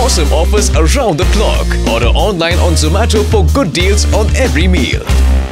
awesome offers around the clock. Order online on Zomato for good deals on every meal.